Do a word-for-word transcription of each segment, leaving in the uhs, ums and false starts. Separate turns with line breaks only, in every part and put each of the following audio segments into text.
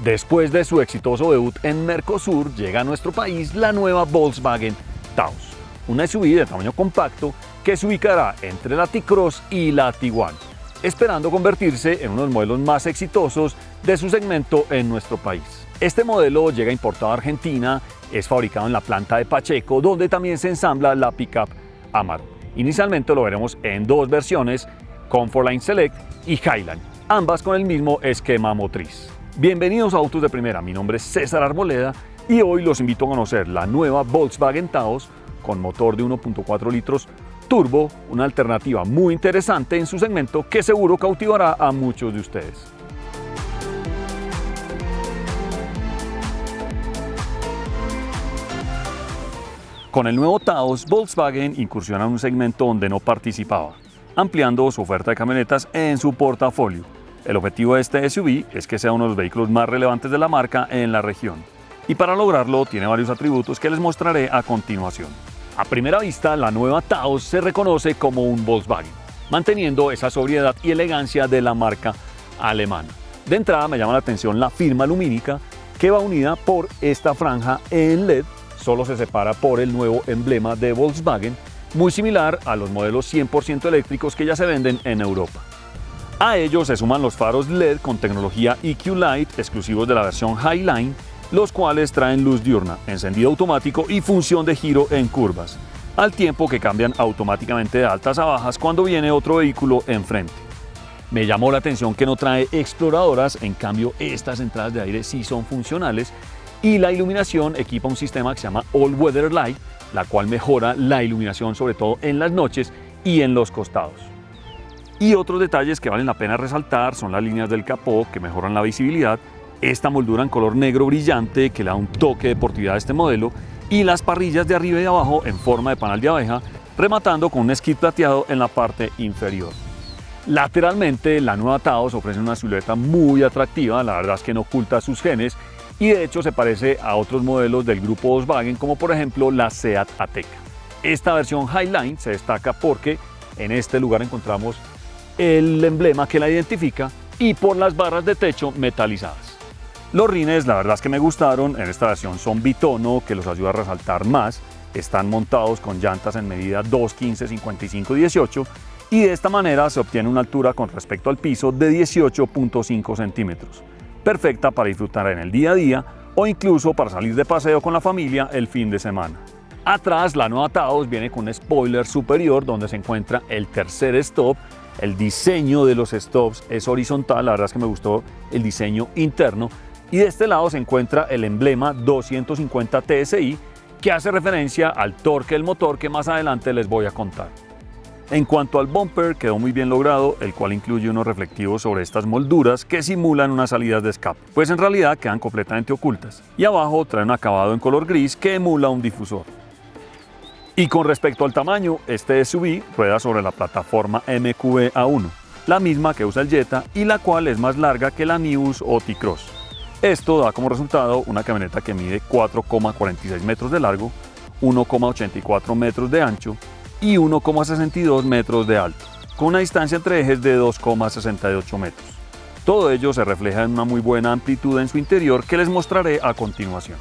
Después de su exitoso debut en Mercosur, llega a nuestro país la nueva Volkswagen Taos, una S U V de tamaño compacto que se ubicará entre la T-Cross y la Tiguan, esperando convertirse en uno de los modelos más exitosos de su segmento en nuestro país. Este modelo llega importado a Argentina, es fabricado en la planta de Pacheco, donde también se ensambla la pickup Amarok. Inicialmente lo veremos en dos versiones, Comfortline Select y Highline, ambas con el mismo esquema motriz. Bienvenidos a Autos de Primera, mi nombre es César Arboleda y hoy los invito a conocer la nueva Volkswagen Taos con motor de uno punto cuatro litros turbo, una alternativa muy interesante en su segmento que seguro cautivará a muchos de ustedes. Con el nuevo Taos, Volkswagen incursiona en un segmento donde no participaba, ampliando su oferta de camionetas en su portafolio. El objetivo de este S U V es que sea uno de los vehículos más relevantes de la marca en la región. Y para lograrlo tiene varios atributos que les mostraré a continuación. A primera vista, la nueva Taos se reconoce como un Volkswagen, manteniendo esa sobriedad y elegancia de la marca alemana. De entrada me llama la atención la firma lumínica que va unida por esta franja en L E D, solo se separa por el nuevo emblema de Volkswagen, muy similar a los modelos cien por ciento eléctricos que ya se venden en Europa. A ellos se suman los faros L E D con tecnología E Q Light exclusivos de la versión Highline, los cuales traen luz diurna, encendido automático y función de giro en curvas, al tiempo que cambian automáticamente de altas a bajas cuando viene otro vehículo enfrente. Me llamó la atención que no trae exploradoras, en cambio estas entradas de aire sí son funcionales y la iluminación equipa un sistema que se llama All Weather Light, la cual mejora la iluminación sobre todo en las noches y en los costados. Y otros detalles que valen la pena resaltar son las líneas del capó que mejoran la visibilidad, esta moldura en color negro brillante que le da un toque de deportividad a este modelo y las parrillas de arriba y de abajo en forma de panal de abeja, rematando con un skid plateado en la parte inferior. Lateralmente, la nueva Taos ofrece una silueta muy atractiva, la verdad es que no oculta sus genes y de hecho se parece a otros modelos del grupo Volkswagen como por ejemplo la Seat Ateca. Esta versión Highline se destaca porque en este lugar encontramos el emblema que la identifica y por las barras de techo metalizadas. Los rines la verdad es que me gustaron, en esta versión son bitono que los ayuda a resaltar más, están montados con llantas en medida dos, quince, cincuenta y cinco, dieciocho y de esta manera se obtiene una altura con respecto al piso de dieciocho punto cinco centímetros, perfecta para disfrutar en el día a día o incluso para salir de paseo con la familia el fin de semana. Atrás la nueva Taos viene con un spoiler superior donde se encuentra el tercer stop. El diseño de los stops es horizontal, la verdad es que me gustó el diseño interno y de este lado se encuentra el emblema doscientos cincuenta T S I que hace referencia al torque del motor que más adelante les voy a contar. En cuanto al bumper, quedó muy bien logrado, el cual incluye unos reflectivos sobre estas molduras que simulan unas salidas de escape, pues en realidad quedan completamente ocultas y abajo trae un acabado en color gris que emula un difusor. Y con respecto al tamaño, este S U V rueda sobre la plataforma M Q B A uno, la misma que usa el Jetta y la cual es más larga que la Nius o T-Cross. Esto da como resultado una camioneta que mide cuatro coma cuarenta y seis metros de largo, uno coma ochenta y cuatro metros de ancho y uno coma sesenta y dos metros de alto, con una distancia entre ejes de dos coma sesenta y ocho metros. Todo ello se refleja en una muy buena amplitud en su interior que les mostraré a continuación.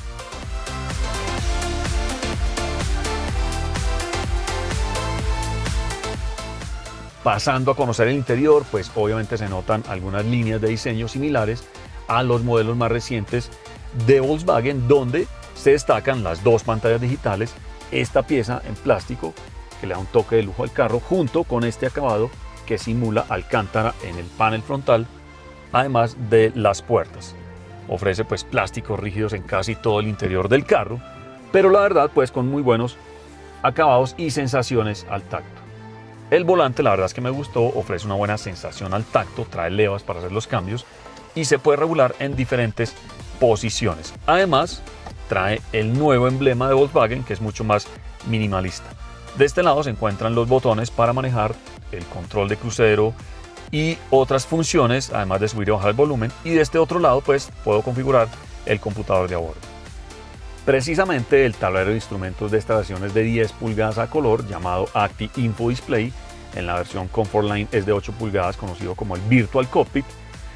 Pasando a conocer el interior, pues obviamente se notan algunas líneas de diseño similares a los modelos más recientes de Volkswagen, donde se destacan las dos pantallas digitales, esta pieza en plástico que le da un toque de lujo al carro, junto con este acabado que simula alcántara en el panel frontal, además de las puertas. Ofrece pues plásticos rígidos en casi todo el interior del carro, pero la verdad pues con muy buenos acabados y sensaciones al tacto. El volante la verdad es que me gustó, ofrece una buena sensación al tacto, trae levas para hacer los cambios y se puede regular en diferentes posiciones. Además, trae el nuevo emblema de Volkswagen que es mucho más minimalista. De este lado se encuentran los botones para manejar el control de crucero y otras funciones, además de subir y bajar el volumen, y de este otro lado pues puedo configurar el computador de a bordo. Precisamente el tablero de instrumentos de esta versión es de diez pulgadas a color, llamado Active Info Display. En la versión Comfortline es de ocho pulgadas, conocido como el Virtual Cockpit.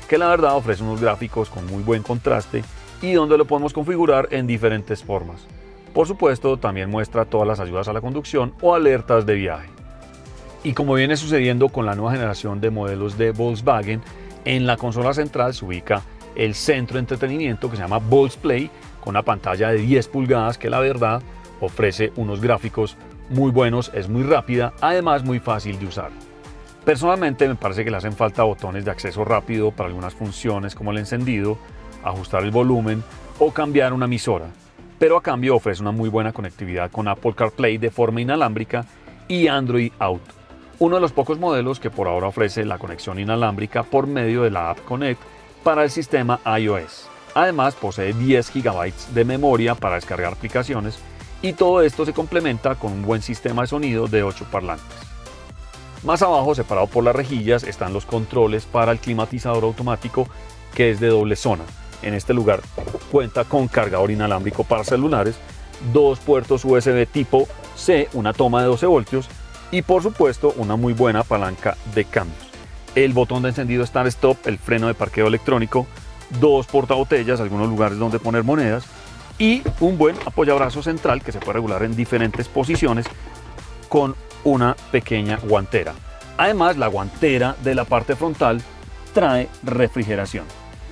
que la verdad ofrece unos gráficos con muy buen contraste y donde lo podemos configurar en diferentes formas. Por supuesto, también muestra todas las ayudas a la conducción o alertas de viaje. Y como viene sucediendo con la nueva generación de modelos de Volkswagen, en la consola central se ubica el centro de entretenimiento que se llama Volksplay, con una pantalla de diez pulgadas que la verdad ofrece unos gráficos muy buenos, es muy rápida, además muy fácil de usar. Personalmente me parece que le hacen falta botones de acceso rápido para algunas funciones como el encendido, ajustar el volumen o cambiar una emisora, pero a cambio ofrece una muy buena conectividad con Apple CarPlay de forma inalámbrica y Android Auto, uno de los pocos modelos que por ahora ofrece la conexión inalámbrica por medio de la App Connect para el sistema iOS. Además posee diez gigabytes de memoria para descargar aplicaciones y todo esto se complementa con un buen sistema de sonido de ocho parlantes. Más abajo, separado por las rejillas, están los controles para el climatizador automático, que es de doble zona. En este lugar cuenta con cargador inalámbrico para celulares, dos puertos U S B tipo C, una toma de doce voltios y por supuesto una muy buena palanca de cambios. El botón de encendido Start-Stop, el freno de parqueo electrónico, dos portabotellas, algunos lugares donde poner monedas y un buen apoyabrazos central que se puede regular en diferentes posiciones con una pequeña guantera. Además, la guantera de la parte frontal trae refrigeración.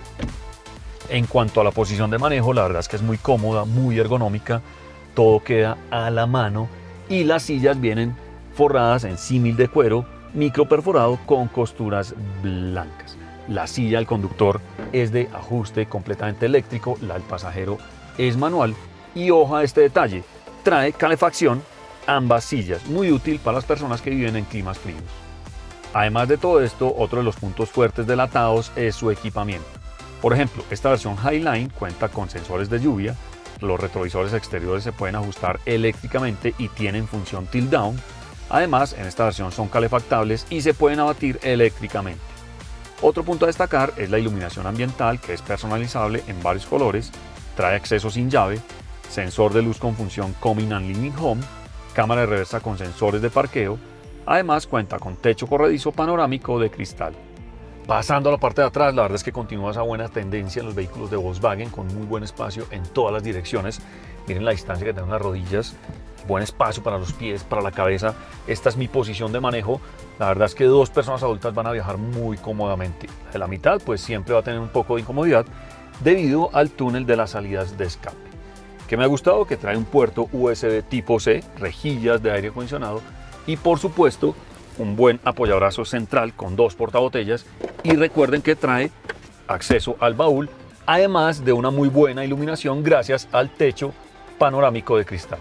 En cuanto a la posición de manejo, la verdad es que es muy cómoda, muy ergonómica, todo queda a la mano y las sillas vienen forradas en símil de cuero micro perforado con costuras blancas. La silla del conductor es de ajuste completamente eléctrico, la del pasajero es manual y ojo a este detalle, trae calefacción ambas sillas, muy útil para las personas que viven en climas fríos. Además de todo esto, otro de los puntos fuertes de la Taos es su equipamiento. Por ejemplo, esta versión Highline cuenta con sensores de lluvia, los retrovisores exteriores se pueden ajustar eléctricamente y tienen función tilt down. Además, en esta versión son calefactables y se pueden abatir eléctricamente. Otro punto a destacar es la iluminación ambiental, que es personalizable en varios colores, trae acceso sin llave, sensor de luz con función Coming and Living Home, cámara de reversa con sensores de parqueo, además cuenta con techo corredizo panorámico de cristal. Pasando a la parte de atrás, la verdad es que continúa esa buena tendencia en los vehículos de Volkswagen con muy buen espacio en todas las direcciones. Miren la distancia que tienen las rodillas, buen espacio para los pies, para la cabeza. Esta es mi posición de manejo. La verdad es que dos personas adultas van a viajar muy cómodamente. De la mitad pues siempre va a tener un poco de incomodidad debido al túnel de las salidas de escape. Que me ha gustado que trae un puerto U S B tipo C, rejillas de aire acondicionado y por supuesto un buen apoyabrazos central con dos portabotellas y recuerden que trae acceso al baúl, además de una muy buena iluminación gracias al techo panorámico de cristal.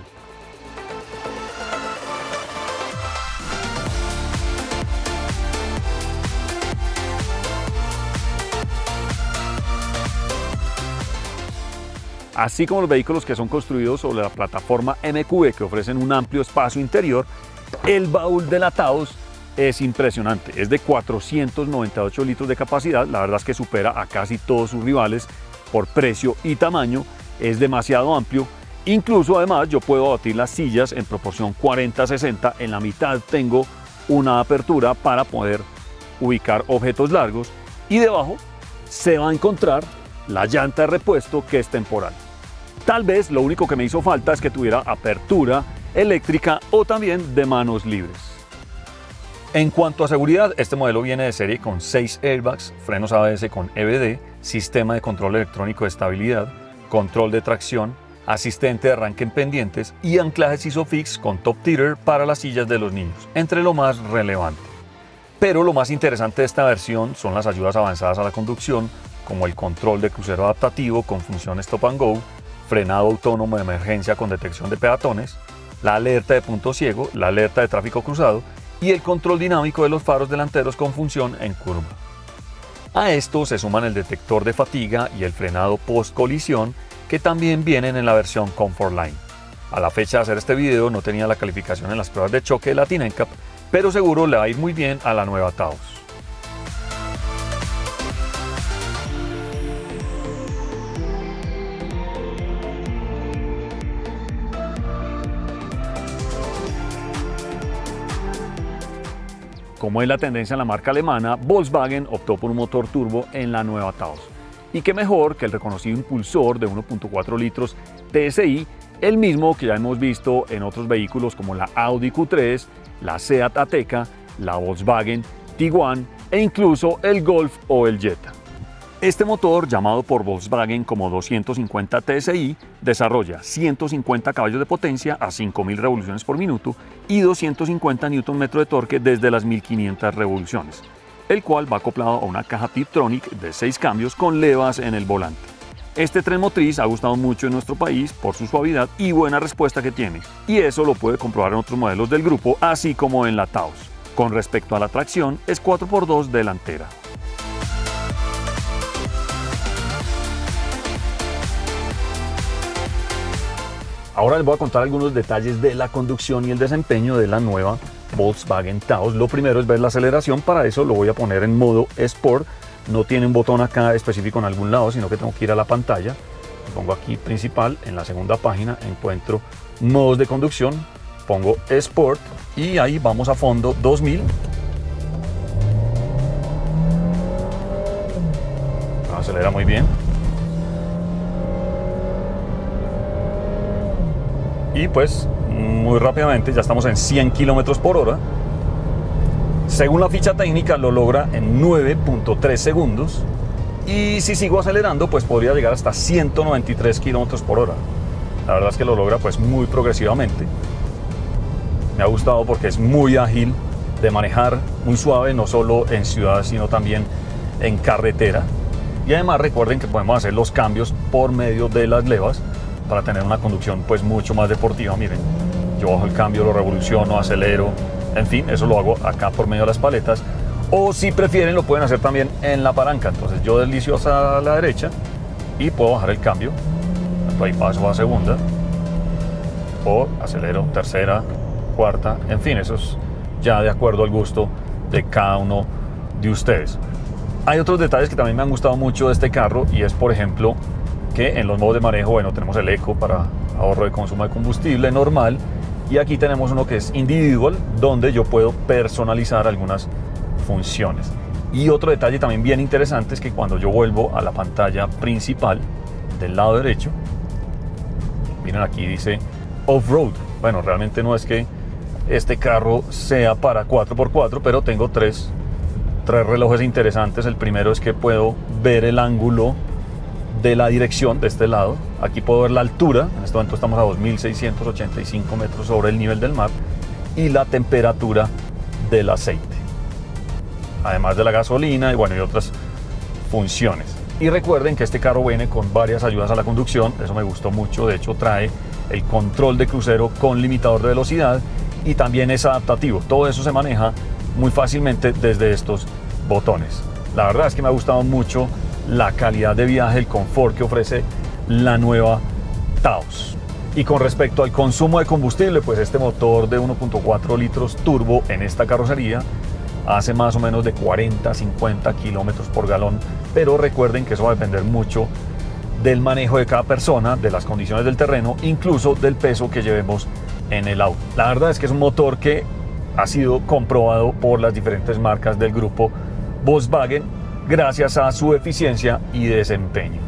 Así como los vehículos que son construidos sobre la plataforma M Q B que ofrecen un amplio espacio interior, el baúl de la Taos es impresionante, es de cuatrocientos noventa y ocho litros de capacidad, la verdad es que supera a casi todos sus rivales por precio y tamaño, es demasiado amplio, incluso además yo puedo abatir las sillas en proporción cuarenta a sesenta, en la mitad tengo una apertura para poder ubicar objetos largos y debajo se va a encontrar la llanta de repuesto que es temporal. Tal vez lo único que me hizo falta es que tuviera apertura eléctrica o también de manos libres. En cuanto a seguridad, este modelo viene de serie con seis airbags, frenos A B S con E B D, sistema de control electrónico de estabilidad, control de tracción, asistente de arranque en pendientes y anclajes ISOFIX con top tiller para las sillas de los niños, entre lo más relevante. Pero lo más interesante de esta versión son las ayudas avanzadas a la conducción, como el control de crucero adaptativo con función Stop and Go, frenado autónomo de emergencia con detección de peatones, la alerta de punto ciego, la alerta de tráfico cruzado y el control dinámico de los faros delanteros con función en curva. A esto se suman el detector de fatiga y el frenado post colisión que también vienen en la versión Comfort Line. A la fecha de hacer este video no tenía la calificación en las pruebas de choque de Latin N C A P, pero seguro le va a ir muy bien a la nueva Taos. como es la tendencia en la marca alemana, Volkswagen optó por un motor turbo en la nueva Taos. Y qué mejor que el reconocido impulsor de uno punto cuatro litros T S I, el mismo que ya hemos visto en otros vehículos como la Audi Q tres, la Seat Ateca, la Volkswagen Tiguan e incluso el Golf o el Jetta. Este motor, llamado por Volkswagen como doscientos cincuenta T S I, desarrolla ciento cincuenta caballos de potencia a cinco mil revoluciones por minuto y doscientos cincuenta newton metros de torque desde las mil quinientas revoluciones, el cual va acoplado a una caja Tiptronic de seis cambios con levas en el volante. Este tren motriz ha gustado mucho en nuestro país por su suavidad y buena respuesta que tiene, y eso lo puede comprobar en otros modelos del grupo, así como en la Taos. Con respecto a la tracción, es cuatro por dos delantera. Ahora les voy a contar algunos detalles de la conducción y el desempeño de la nueva Volkswagen Taos. Lo primero es ver la aceleración. Para eso lo voy a poner en modo Sport. No tiene un botón acá específico en algún lado, sino que tengo que ir a la pantalla. Lo pongo aquí principal, en la segunda página encuentro modos de conducción. Pongo Sport y ahí vamos a fondo dos mil. Acelera muy bien. Y pues muy rápidamente ya estamos en cien kilómetros por hora. Según la ficha técnica lo logra en nueve punto tres segundos. Y si sigo acelerando pues podría llegar hasta ciento noventa y tres kilómetros por hora. La verdad es que lo logra pues muy progresivamente. Me ha gustado porque es muy ágil de manejar, muy suave, no solo en ciudad sino también en carretera. Y además recuerden que podemos hacer los cambios por medio de las levas para tener una conducción pues mucho más deportiva. Miren, yo bajo el cambio, lo revoluciono, acelero, en fin, eso lo hago acá por medio de las paletas, o si prefieren lo pueden hacer también en la palanca. Entonces yo deslizo hacia la derecha y puedo bajar el cambio, ahí paso a segunda, o acelero tercera, cuarta, en fin, eso es ya de acuerdo al gusto de cada uno de ustedes. Hay otros detalles que también me han gustado mucho de este carro, y es por ejemplo que en los modos de manejo, bueno, tenemos el Eco para ahorro de consumo de combustible normal, y aquí tenemos uno que es individual, donde yo puedo personalizar algunas funciones. Y otro detalle también bien interesante es que cuando yo vuelvo a la pantalla principal del lado derecho, miren, aquí dice Off-Road. Bueno, realmente no es que este carro sea para cuatro por cuatro, pero tengo tres, tres relojes interesantes. El primero es que puedo ver el ángulo de la dirección de este lado. Aquí puedo ver la altura, en este momento estamos a dos mil seiscientos ochenta y cinco metros sobre el nivel del mar, y la temperatura del aceite, además de la gasolina y bueno, y otras funciones. Y recuerden que este carro viene con varias ayudas a la conducción, eso me gustó mucho. De hecho trae el control de crucero con limitador de velocidad y también es adaptativo. Todo eso se maneja muy fácilmente desde estos botones. La verdad es que me ha gustado mucho la calidad de viaje, el confort que ofrece la nueva Taos. Y con respecto al consumo de combustible, pues este motor de uno punto cuatro litros turbo en esta carrocería hace más o menos de cuarenta a cincuenta kilómetros por galón, pero recuerden que eso va a depender mucho del manejo de cada persona, de las condiciones del terreno, incluso del peso que llevemos en el auto. La verdad es que es un motor que ha sido comprobado por las diferentes marcas del grupo Volkswagen gracias a su eficiencia y desempeño.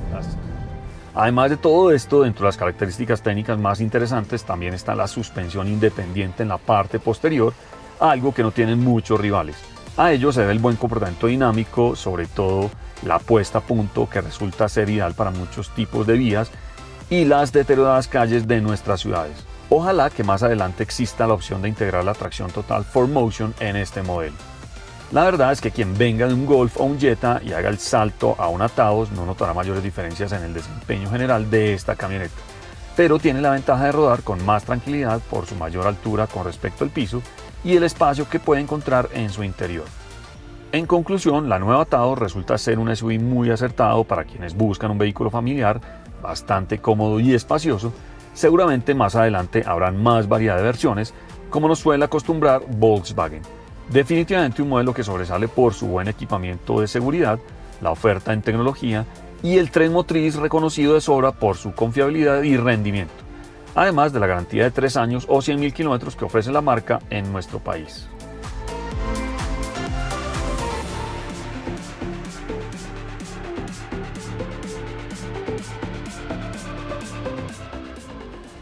Además de todo esto, dentro de las características técnicas más interesantes también está la suspensión independiente en la parte posterior, algo que no tienen muchos rivales. A ello se debe el buen comportamiento dinámico, sobre todo la puesta a punto, que resulta ser ideal para muchos tipos de vías, y las deterioradas calles de nuestras ciudades. Ojalá que más adelante exista la opción de integrar la tracción total cuatro motion en este modelo. La verdad es que quien venga de un Golf o un Jetta y haga el salto a una Taos no notará mayores diferencias en el desempeño general de esta camioneta, pero tiene la ventaja de rodar con más tranquilidad por su mayor altura con respecto al piso y el espacio que puede encontrar en su interior. En conclusión, la nueva Taos resulta ser un S U V muy acertado para quienes buscan un vehículo familiar, bastante cómodo y espacioso. Seguramente más adelante habrán más variedad de versiones, como nos suele acostumbrar Volkswagen. Definitivamente un modelo que sobresale por su buen equipamiento de seguridad, la oferta en tecnología y el tren motriz reconocido de sobra por su confiabilidad y rendimiento, además de la garantía de tres años o cien mil kilómetros que ofrece la marca en nuestro país.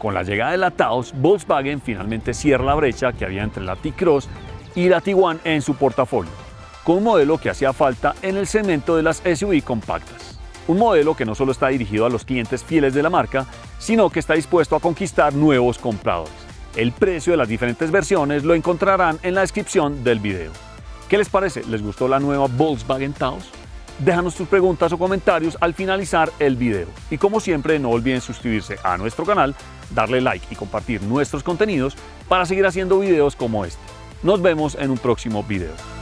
Con la llegada de la Taos, Volkswagen finalmente cierra la brecha que había entre la T-Cross y la Tiguan en su portafolio, con un modelo que hacía falta en el segmento de las S U V compactas. Un modelo que no solo está dirigido a los clientes fieles de la marca, sino que está dispuesto a conquistar nuevos compradores. El precio de las diferentes versiones lo encontrarán en la descripción del video. ¿Qué les parece? ¿Les gustó la nueva Volkswagen Taos? Déjanos tus preguntas o comentarios al finalizar el video. Y como siempre, no olviden suscribirse a nuestro canal, darle like y compartir nuestros contenidos para seguir haciendo videos como este. Nos vemos en un próximo video.